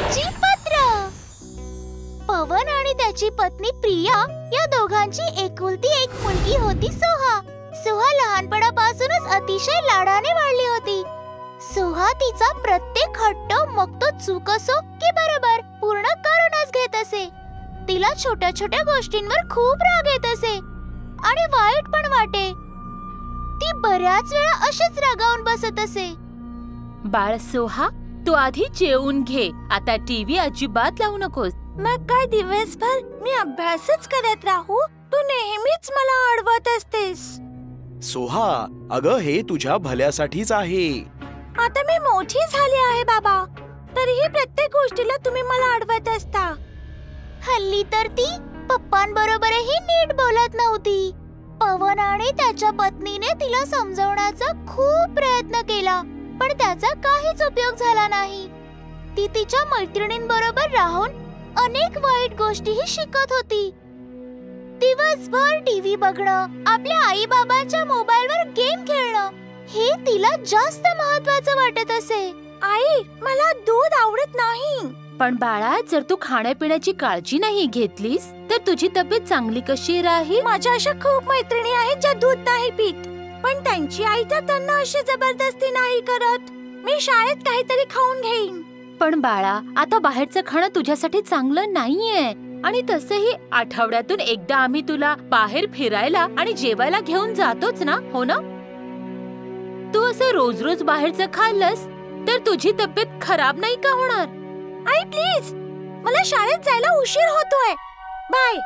आईची पत्र. पवन आणि त्याची पत्नी प्रिया या दोघांची एकुलती एक मुलगी होती सोहा. सोहा लहानपणापासूनच अतिशय लाडाने वाढली होती. सोहा तिचा प्रत्येक हट्ट, मग तो चूक असो की बरोबर, पूर्ण करूनच घेत असे. तिला छोट्या छोट्या गोष्टींवर खूप राग येत असे आणि वाईट पण वाटे. ती बऱ्याच वेळा अशीच रागावून बसत असे. बाळ सोहा, तू आधी जेवून घे. आता टीव्ही अजिबात लावू नकोस. मग काय दिवसभर मी अभ्यासच करत राहू? तू नेहमीच मला अडवत असतेस. सोहा, अगं हे तुझ्या भल्यासाठीच आहे. आता मी मोठी झाली आहे बाबा, तरीही प्रत्येक गोष्टीला तुम्ही मला अडवत असता. हल्ली तर ती पप्पांबरोबरही नीट बोलत नव्हती. पवन आणि त्याच्या पत्नीने तिला समजवण्याचा खूप प्रयत्न केला, पण त्याचा काहीच उपयोग झाला नाही. ती तिच्या मैत्रिणींबरोबर राहून अनेक वाईट गोष्टीही शिकत होती. दिवसभर टीव्ही बघणं, आपल्या आई बाबांच्या मोबाईलवर गेम खेळणं, हे तिला जास्त महत्त्वाचं वाटत असे. आई, मला दूध आवडत नाही. पण बाळा, जर तू खाण्यापिण्याची काळजी नाही घेतलीस तर तुझी तब्येत चांगली कशी राहील? माझ्या अशा खूप मैत्रिणी आहेत ज्या दूध नाही पीत, पण त्यांची आई तर त्यांना अशी जबरदस्ती नाही करत. मी शाळेत काहीतरी खाऊन घेईन. पण बाळा, आता बाहेरचं खाणं तुझ्यासाठी चांगलं नाहीये. आणि तसंही आठवड्यातून एकदा आम्ही तुला बाहेर फिरायला आणि जेवायला घेऊन जातोच ना, हो ना? तू असं रोज रोज बाहेरचं खाल्लंस तर तुझी तब्येत खराब नाही का होणार? आई प्लीज, मला शाळेत जायला उशीर होतोय. बाय.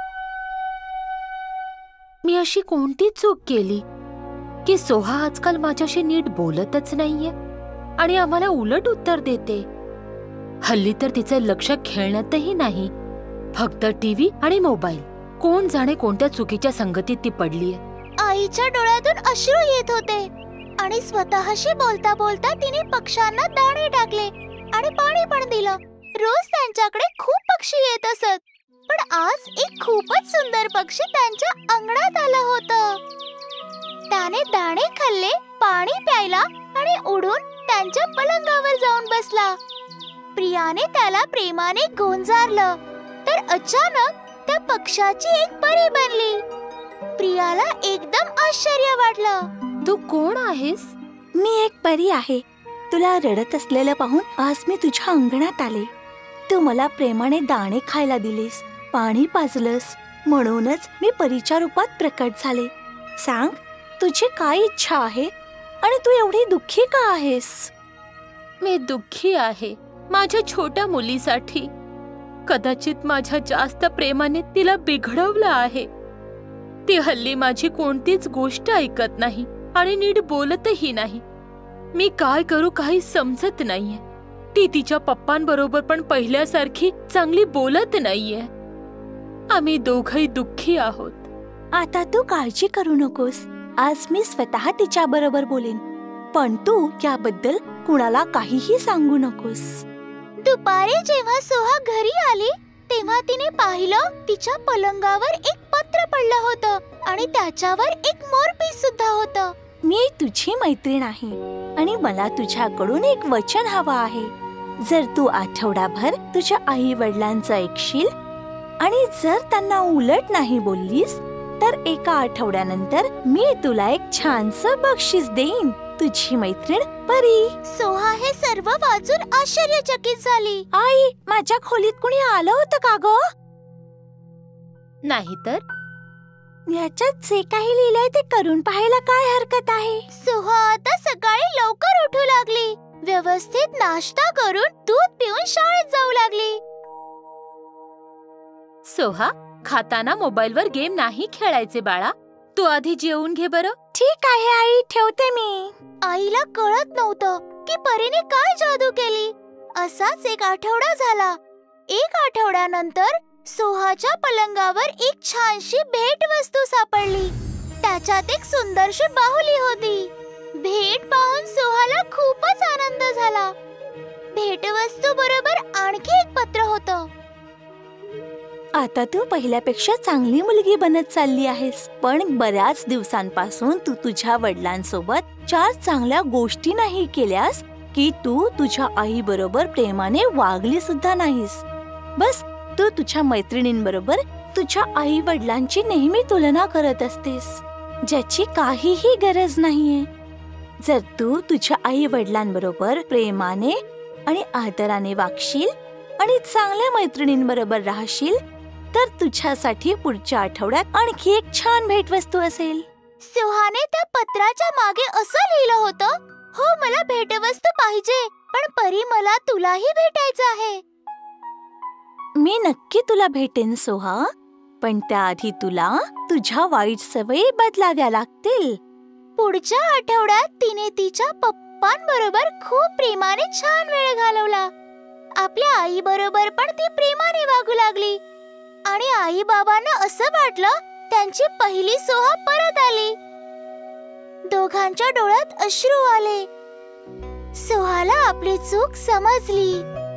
मी अशी कोणती चूक केली की सोहा आजकाल माझ्याशी नीट बोलतच नाहीये आणि आम्हाला उलट उत्तर देते? हल्ली तर तिचं लक्ष खेळण्यातही नाही, फक्त टीव्ही आणि मोबाईल. कोण जाणे कोणत्या चुकीच्या संगतीत ती पडलीये. आईच्या डोळ्यातून अश्रू येत होते आणि स्वतःशी बोलता बोलता तिने पक्ष्यांना दाणे टाकले आणि पाणी पण दिलं. रोज त्यांच्याकडे खूप पक्षी येत असत, पण आज एक खूपच सुंदर पक्षी त्यांच्या अंगणात आलं होतं. त्याने दाणे खाल्ले, पाणी प्यायला आणि उडून त्यांच्या पलंगावर जाऊन बसला. प्रियाने त्याला प्रेमाने गोंजारलं तर अचानक त्या पक्षाची एक परी बनली. प्रियाला एकदम आश्चर्य वाटलं. तू कोण आहेस? मी एक परी आहे. तुला रडत असलेलं पाहून आज मी तुझ्या अंगणात आले. तू मला प्रेमाने दाणे खायला दिलेस, पाणी पाजलंस, म्हणूनच मी परीच्या रूपात प्रकट झाले. सांग, तुझी काय इच्छा आहे आणि तू एवढी दुःखी का आहेस? मी दुःखी आहे माझ्या छोट्या मुलीसाठी. कदाचित माझ्या जास्त प्रेमाने तिला बिघडवलं आहे. ती हल्ली माझी कोणतीच गोष्ट ऐकत नाही आणि नीट बोलतही नाही. मी काय करू काही समजत नाहीये. ती तिच्या पप्पांबरोबर पण पहिल्यासारखी चांगली बोलत नाहीये. आम्ही दोघंही दुःखी आहोत. आता तू काळजी करू नकोस. आज मी स्वतः तिच्या बरोबर बोलेन, पण तू याबद्दल कुणाला काहीही सांगू नकोस. दुपारी जेव्हा सोहा घरी आली तेव्हा तिने पाहिलं तिच्या पलंगावर एक पत्र पडलं होतं आणि त्याच्यावर एक मोरपीस सुद्धा होतं. मी तुझी मैत्रीण आहे आणि मला तुझ्याकडून एक वचन हवं आहे. जर तू आठवडाभर तुझ्या आई वडिलांचं ऐकशील आणि जर त्यांना उलट नाही बोललीस तर एका आठवड्यानंतर मी तुला एक छानसं बक्षीस देईन. तुझी मैत्रीण परी. सोहा हे सर्व वाचून आश्चर्यचकित झाली. आई, माझ्या खोलीत कुणी आलं होतं का ग? नाही तर याच्यात जे काही लिहिलंय ते करून पाहायला काय हरकत आहे? सोहा आता सकाळी लवकर उठू लागली, व्यवस्थित नाश्ता करून दूध पिऊन शाळेत जाऊ लागली. सोहा, खाताना मोबाईलवर गेम नाही खेळायचे बाळा. तू आधी जेवून घे बरं. ठीक आहे आई, ठेवते मी. आईला कळत नव्हतं की परीने काय जादू केली. असाच एक आठवडा झाला. एक आठवड्यानंतर सोहाच्या पलंगावर एक छानशी भेटवस्तू सापडली. त्याच्यात एक सुंदरशी बाहुली होती. भेट पाहून सोहाला खूपच आनंद झाला. भेटवस्तू बरोबर आणखी एक पत्र होतं. आता तू पहिल्यापेक्षा चांगली मुलगी बनत चालली आहेस, पण बऱ्याच दिवसांपासून तू तुझ्या वडिलांसोबत 4 चांगल्या गोष्टी नाही केल्यास की तू तुझ्या आई बरोबर प्रेमाने वागली सुद्धा नाहीस. बस तू तुझ्या मैत्रिणींबरोबर तुझ्या आई वडिलांची नेहमी तुलना करत असतेस, ज्याची काहीही गरज नाहीये. जर तू तुझ्या आई वडिलांबरोबर प्रेमाने आणि आदराने वागशील आणि चांगल्या मैत्रिणींबरोबर राहशील तर तुझ्यासाठी पुढच्या आठवड्यात आणखी एक छान भेटवस्तू असेल. सुहाने त्या पत्राच्या मागे असं लिहिलं होतं, हो मला भेटवस्तू पाहिजे, पण परी मला तुलाही भेटायचं आहे. मी नक्की तुला भेटेन सोहा, पण त्याआधी तुला तुझ्या वाईट सवयी बदलाव्या लागतील. पुढच्या आठवड्यात तिने तिच्या पप्पांबरोबर खूप प्रेमाने छान वेळ घालवला. आपल्या आई बरोबर पण ती प्रेमाने वागू लागली आणि आई बाबांना असं वाटलं त्यांची पहिली सोहा परत आली. दोघांच्या डोळ्यात अश्रू आले. सोहाला आपली चूक समजली.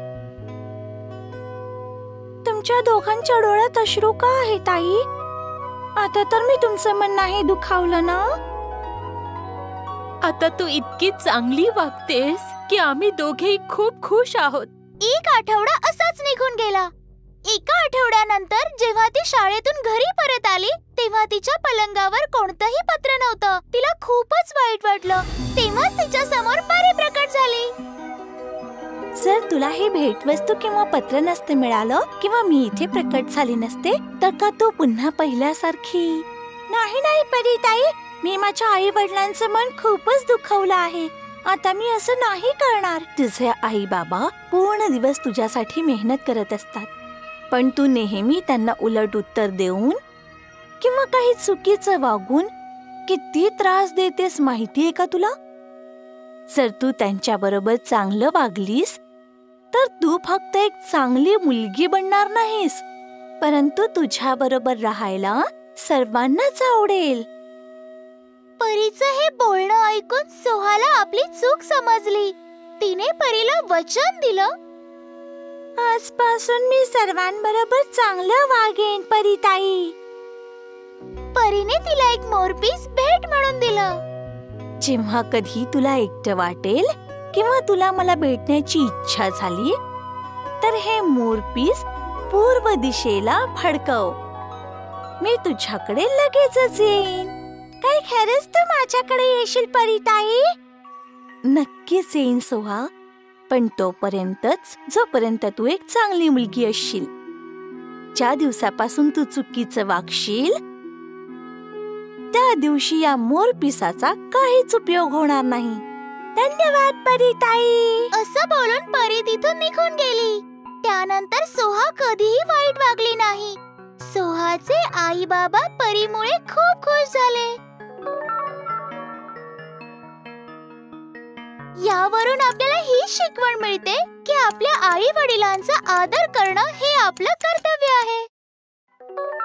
तुमच्या दोघांच्या डोळ्यात अश्रू का आहेत आई? आता तर मी तुमचं मन नाही दुखावलं ना? आता तू इतकी चांगली वागतेस की आम्ही दोघेही खूप खुश आहोत. एक आठवडा असाच निघून गेला. एका आठवड्यानंतर जेव्हा ती शाळेतून घरी परत आली तेव्हा तिच्या पलंगावर कोणतंही पत्र नव्हतं. तिला खूपच वाईट वाटलं. तेव्हाच तिच्या समोर परी प्रकट झाली. जर तुला हे भेटवस्तू किंवा पत्र नसते मिळालं किंवा मी इथे प्रकट झाली नसते तर का तू पुन्हा पहिल्यासारखी? नाही नाही परीताई, मी माझ्या आई वडिलांचं मन खूपच दुखवलं आहे. आता मी असं नाही करणार. तुझे आई बाबा पूर्ण दिवस तुझ्यासाठी मेहनत करत असतात, पण तू नेहमी त्यांना उलट उत्तर देऊन किंवा काही चुकीचं वागून किती त्रास देतेस माहितीये का तुला? जर तू त्यांच्याबरोबर चांगलं वागलीस तर तू फक्त एक चांगली मुलगी बनणार नाहीस, परंतु तुझ्या बरोबर राहायला सर्वांनाच आवडेल. परीचं हे बोलणं ऐकून सोहाला आपली चूक समजली. तिने परीला वचन दिलं, आजपासून मी सर्वांबरोबर चांगलं वागेन परीताई. परीने तिला एक मोरपीस भेट म्हणून दिलं. जेव्हा कधी तुला एकटं वाटेल किंवा तुला मला भेटण्याची इच्छा झाली तर हे मोरपीस पूर्व दिशेला फडकव. मी तुझ्याकडे लगेचच येईन. काय खरंच तू माझ्याकडे येशील परीताई? नक्कीच येईन सोहा, पण तोपर्यंतच जोपर्यंत तू एक चांगली मुलगी असशील. ज्या दिवसापासून तू चुकीचं वागशील त्या दिवशी या मोरपिसाचा काहीच उपयोग होणार नाही. धन्यवाद परीताई. असं बोलून परी तिथून निघून गेली. त्यानंतर सोहा कधीही वाईट वागली नाही. सोहाचे आई बाबा परीमुळे खूप खुश झाले. यावरून आपल्याला ही शिकवण मिळते की आपल्या आई वडिलांचा आदर करणं हे आपलं कर्तव्य आहे.